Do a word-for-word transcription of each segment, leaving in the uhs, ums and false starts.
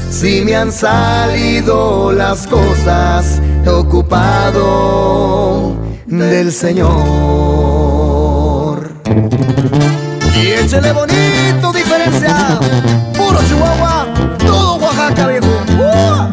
si me han salido las cosas, ocupado del Señor. Y échele bonito, diferencia, puro Chihuahua, todo Oaxaca, viejo. ¡Uh!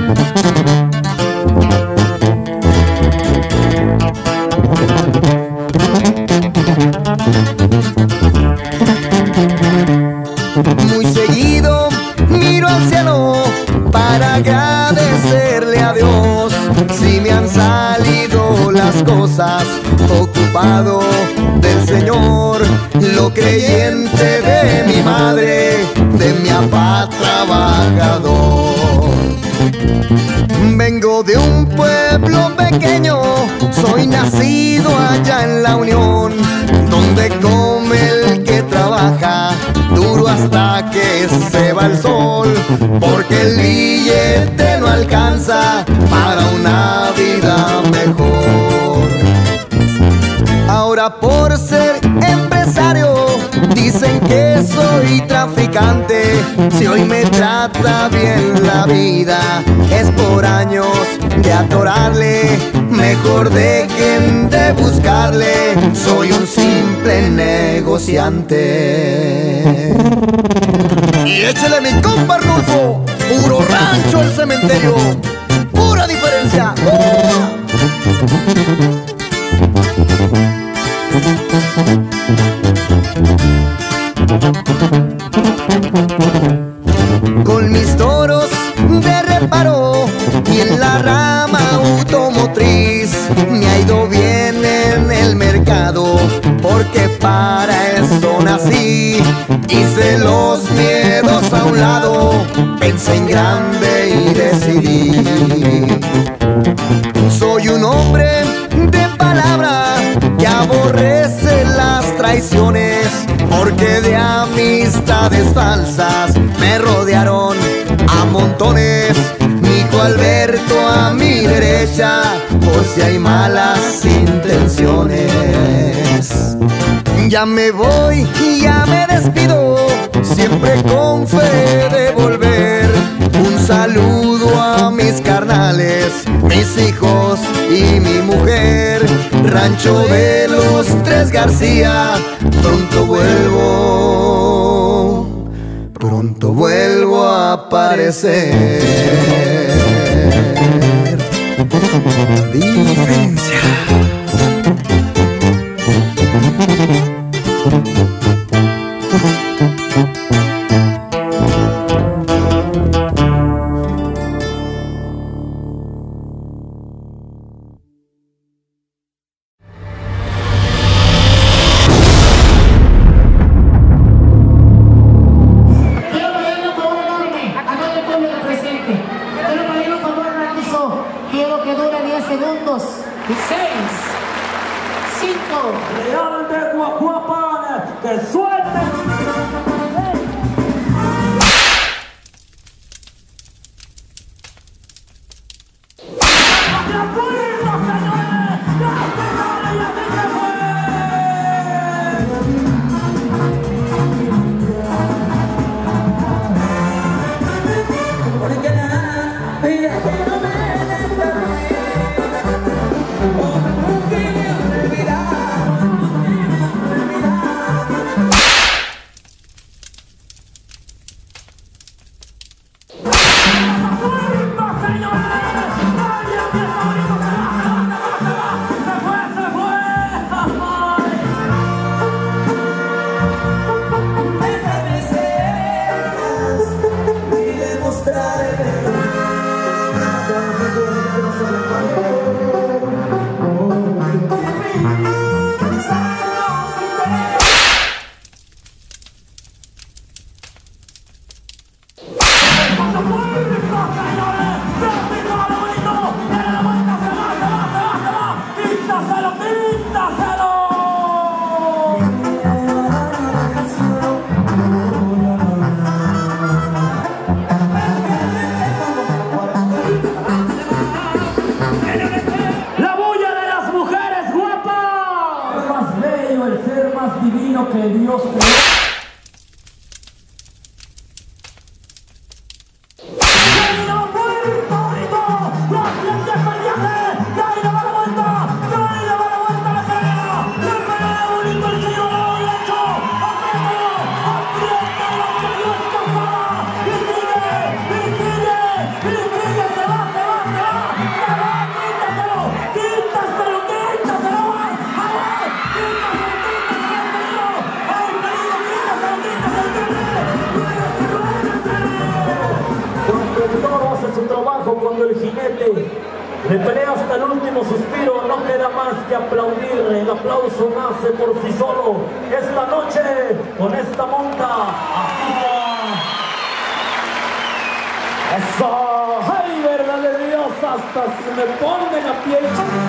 Muy seguido miro al cielo para agradecerle a Dios, si me han salido las cosas, ocupado del Señor. Lo creyente de mi madre, de mi papá trabajador. Vengo de un pueblo pequeño, soy nacido allá en La Unión, donde come el que trabaja duro hasta que se va el sol, porque el billete no alcanza para una vida mejor. Ahora por ser empresario dicen que soy traficante, si hoy me trata bien la vida es por años de atorarle, mejor dejen de buscarle, soy un simple negociante. Y échale mi compa Rulfo, puro rancho el cementerio, pura diferencia. ¡Oh! Con mis toros de reparo y en la rama automotriz me ha ido bien en el mercado, porque para eso nací. Hice los miedos a un lado, pensé en grande y decidí. Soy un hombre de palabra que aborrece las traiciones, porque de amistades falsas me rodearon a montones. Mi hijo Alberto a mi derecha, por si hay malas intenciones. Ya me voy y ya me despido, siempre con fe de volver. Un saludo a mis carnales, mis hijos y mi mujer. Rancho de los Tres García, pronto vuelvo, pronto vuelvo a aparecer. Diferencia. le pelea hasta el último suspiro, no queda más que aplaudir, el aplauso nace por sí solo. Esta noche, con esta monta, así se va. ¡Eso! ¡Ay, verdad de Dios! Hasta se me pone la piel.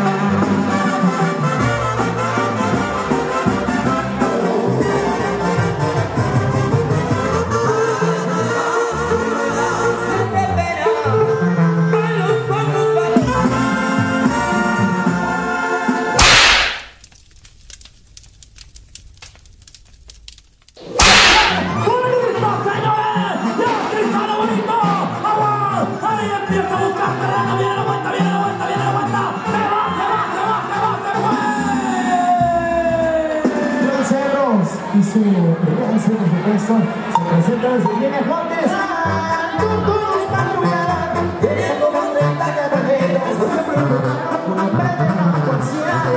Y su elegancia, por supuesto, se presenta desde Viene Juárez. Todos madrugar, teniendo más treinta caballeros, una pena parcial.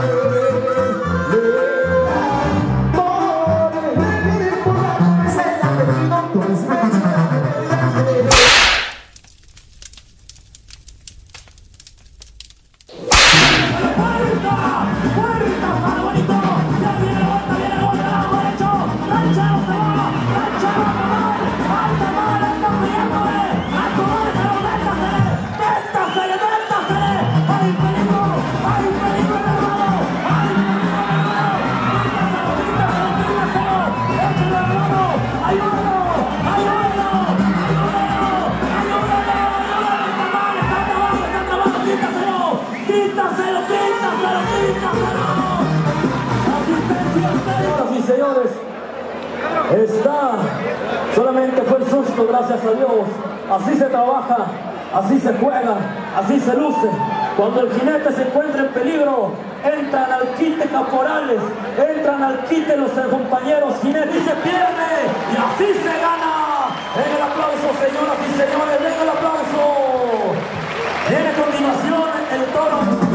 Por el rey por la se la perdido, tú eres señores, está, solamente fue el susto, gracias a Dios. Así se trabaja, así se juega, así se luce. Cuando el jinete se encuentra en peligro, entran al quite caporales, entran al quite los compañeros jinetes y se pierde, y así se gana. En el aplauso, señoras y señores, venga el aplauso. Viene a continuación el toro.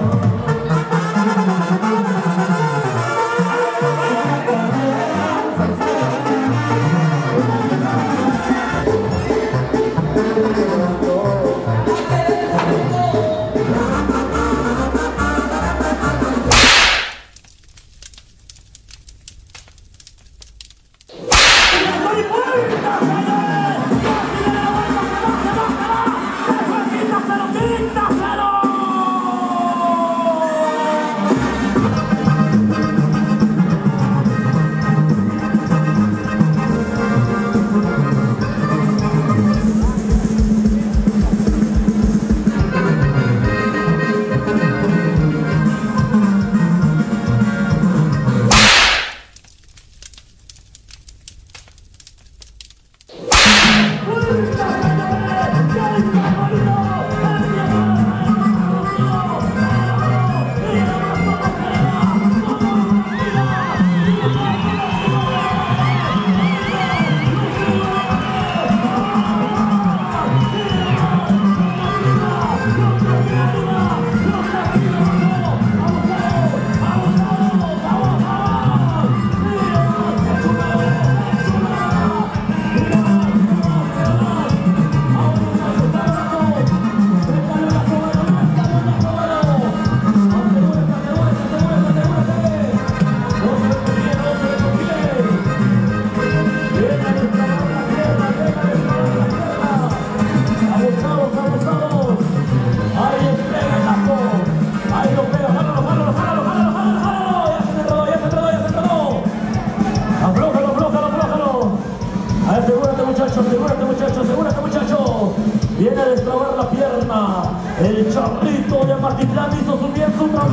Asegúrate muchacho, asegúrate muchacho. Viene a destrabar la pierna. El Charlito de Martitlán hizo su bien su trabajo.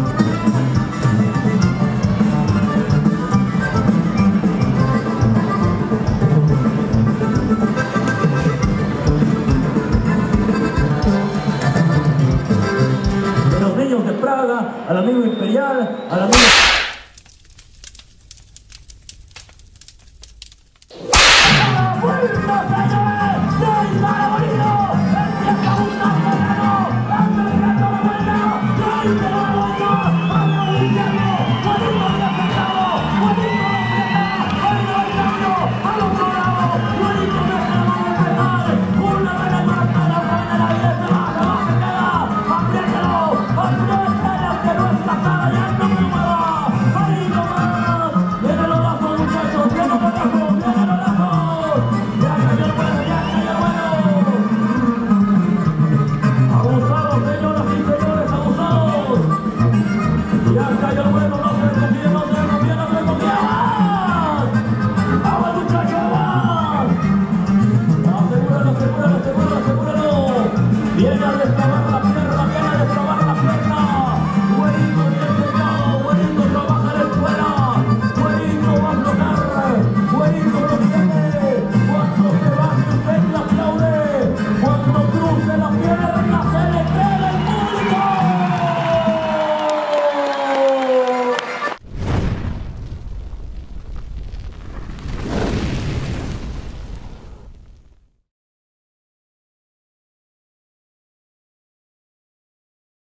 De los niños de Praga, al amigo Imperial, al amigo...